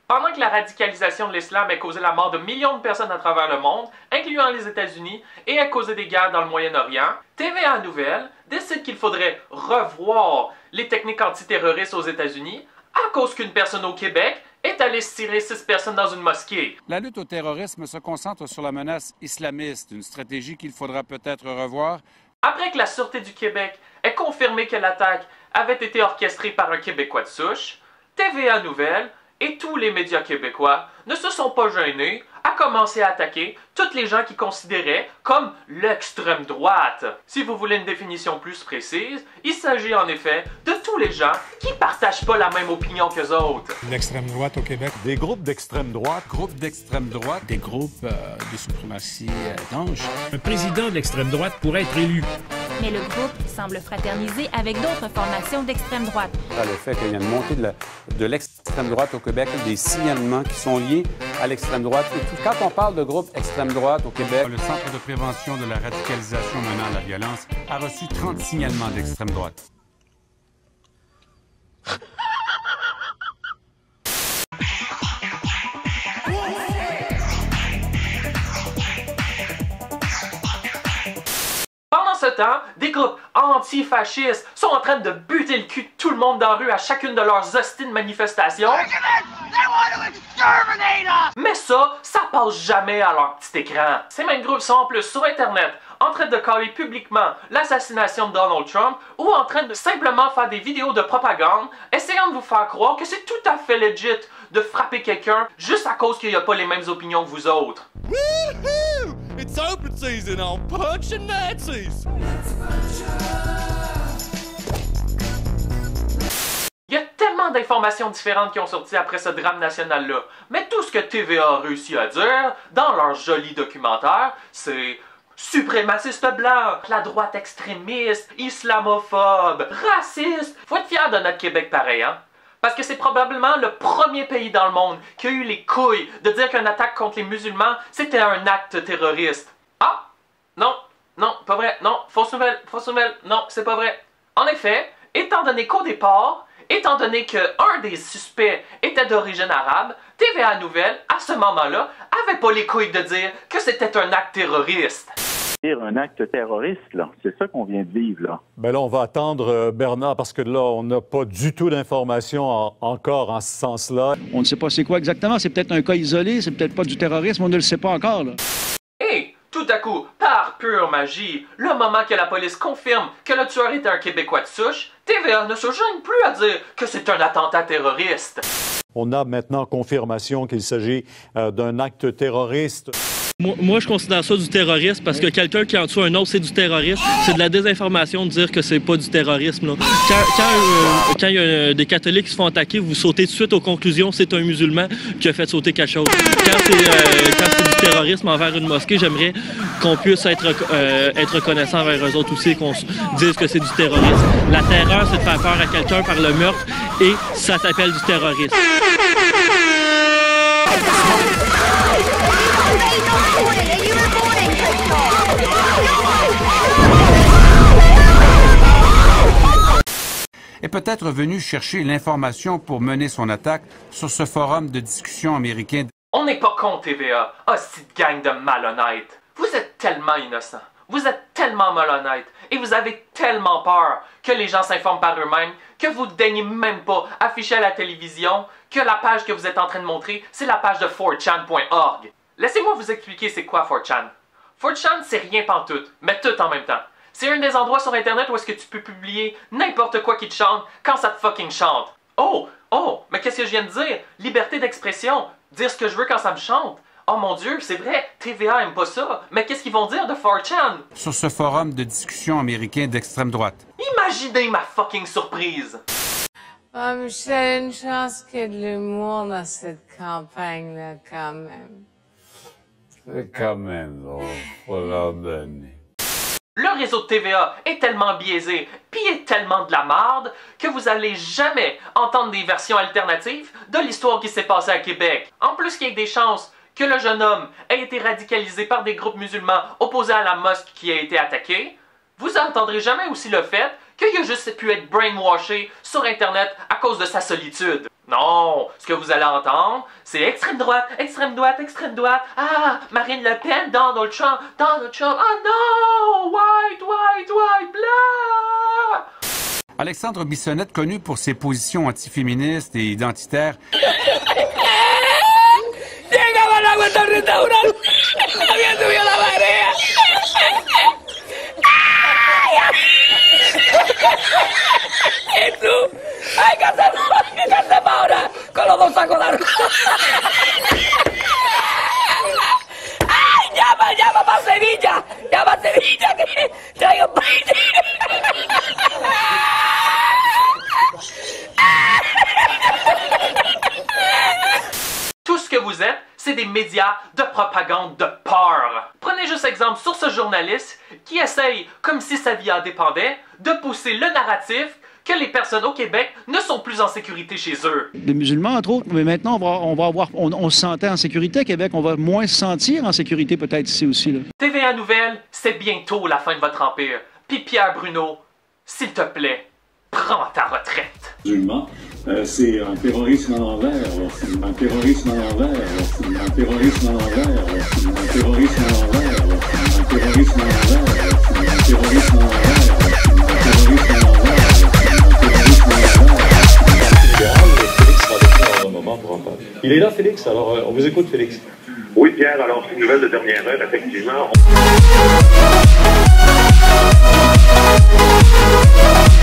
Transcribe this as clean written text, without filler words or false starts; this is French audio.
Pendant que la radicalisation de l'islam a causé la mort de millions de personnes à travers le monde, incluant les États-Unis, et a causé des guerres dans le Moyen-Orient, TVA Nouvelles décide qu'il faudrait revoir les techniques antiterroristes aux États-Unis à cause qu'une personne au Québec est allée tirer 6 personnes dans une mosquée. La lutte au terrorisme se concentre sur la menace islamiste, une stratégie qu'il faudra peut-être revoir. Après que la Sûreté du Québec ait confirmé que l'attaque avait été orchestrée par un Québécois de souche, TVA Nouvelles et tous les médias québécois ne se sont pas gênés à commencer à attaquer toutes les gens qu'ils considéraient comme l'extrême droite. Si vous voulez une définition plus précise, il s'agit en effet de tous les gens qui partagent pas la même opinion qu'eux autres. L'extrême droite au Québec. Des groupes d'extrême droite. Groupes d'extrême droite. Des groupes de suprématie blanche. Un président de l'extrême droite pourrait être élu. Mais le groupe semble fraterniser avec d'autres formations d'extrême droite. Le fait qu'il y a une montée de l'extrême droite au Québec, des signalements qui sont liés à l'extrême droite. Et tout, quand on parle de groupe extrême droite au Québec... Le Centre de prévention de la radicalisation menant à la violence a reçu 30 signalements d'extrême droite. Pendant ce temps, des groupes antifascistes sont en train de buter le cul de tout le monde dans la rue à chacune de leurs hosties de manifestations. Mais ça passe jamais à leur petit écran. Ces mêmes groupes sont en plus sur Internet en train de caler publiquement l'assassination de Donald Trump ou en train de simplement faire des vidéos de propagande essayant de vous faire croire que c'est tout à fait legit de frapper quelqu'un juste à cause qu'il n'y a pas les mêmes opinions que vous autres. Woohoo! It's open season on Punching Nazis! Il y a tellement d'informations différentes qui ont sorti après ce drame national-là, mais tout ce que TVA a réussi à dire dans leur joli documentaire, c'est suprémaciste blanc, la droite extrémiste, islamophobe, raciste. Faut être fier de notre Québec pareil, hein? Parce que c'est probablement le premier pays dans le monde qui a eu les couilles de dire qu'une attaque contre les musulmans, c'était un acte terroriste. Ah! Non, pas vrai, non, fausse nouvelle, non, c'est pas vrai. En effet, étant donné qu'au départ, étant donné qu'un des suspects était d'origine arabe, TVA Nouvelles, à ce moment-là, avait pas les couilles de dire que c'était un acte terroriste. Un acte terroriste, là. C'est ça qu'on vient de vivre, là. Ben là, on va attendre, Bernard, parce que là, on n'a pas du tout d'informations encore en ce sens-là. On ne sait pas c'est quoi exactement. C'est peut-être un cas isolé, c'est peut-être pas du terrorisme, on ne le sait pas encore, là. Et, tout à coup, par pure magie, le moment que la police confirme que le tueur était un Québécois de souche, TVA ne se gêne plus à dire que c'est un attentat terroriste. On a maintenant confirmation qu'il s'agit d'un acte terroriste. Moi, je considère ça du terrorisme parce que quelqu'un qui en tue un autre, c'est du terrorisme. C'est de la désinformation de dire que c'est pas du terrorisme. Là. Quand il y a des catholiques qui se font attaquer, vous sautez tout de suite aux conclusions, c'est un musulman qui a fait sauter quelque chose. Quand c'est du terrorisme envers une mosquée, j'aimerais qu'on puisse être reconnaissant envers eux autres aussi et qu'on dise que c'est du terrorisme. La terreur, c'est de faire peur à quelqu'un par le meurtre et ça s'appelle du terrorisme. Est peut-être venu chercher l'information pour mener son attaque sur ce forum de discussion américain. On n'est pas con, TVA. Hostie de gang de malhonnêtes. Vous êtes tellement innocents. Vous êtes tellement malhonnêtes. Et vous avez tellement peur que les gens s'informent par eux-mêmes que vous ne daignez même pas afficher à la télévision que la page que vous êtes en train de montrer, c'est la page de 4chan.org. Laissez-moi vous expliquer c'est quoi 4chan. 4chan, c'est rien pantoute, mais tout en même temps. C'est un des endroits sur Internet où est-ce que tu peux publier n'importe quoi qui te chante quand ça te fucking chante. Oh, mais qu'est-ce que je viens de dire? Liberté d'expression, dire ce que je veux quand ça me chante. Oh mon Dieu, c'est vrai, TVA aime pas ça. Mais qu'est-ce qu'ils vont dire de 4chan? Sur ce forum de discussion américain d'extrême droite. Imaginez ma fucking surprise. Michel, une chance qu'il y ait de l'humour dans cette campagne-là, quand même. C'est quand même, faut leur donner. Le réseau de TVA est tellement biaisé, pis est tellement de la marde, que vous allez jamais entendre des versions alternatives de l'histoire qui s'est passée à Québec. En plus qu'il y ait des chances que le jeune homme ait été radicalisé par des groupes musulmans opposés à la mosquée qui a été attaquée, vous n'entendrez jamais aussi le fait qu'il a juste pu être brainwashé sur Internet à cause de sa solitude. Non, ce que vous allez entendre, c'est extrême droite, extrême droite, extrême droite. Ah, Marine Le Pen, Donald Trump, oh non, white, blah! Alexandre Bissonnette, connu pour ses positions antiféministes et identitaires, Tout ce que vous êtes, c'est des médias de propagande de peur. Prenez juste exemple sur ce journaliste qui essaye, comme si sa vie en dépendait, de pousser le narratif que les personnes au Québec ne sont plus en sécurité chez eux. Les musulmans, entre autres, mais maintenant, on se sentait en sécurité à Québec, on va moins se sentir en sécurité peut-être ici aussi. Là. TVA Nouvelles, c'est bientôt la fin de votre empire. Puis Pierre Bruno, s'il te plaît, prends ta retraite. Musulman, c'est un terrorisme à l'envers, un terrorisme à l'envers, un terrorisme à l'envers, un terrorisme à l'envers, un terrorisme à l'envers, un terrorisme à l'envers, un terrorisme à l'envers. Il est là, Félix, alors on vous écoute, Félix. Oui, Pierre, alors c'est une nouvelle de dernière heure, effectivement.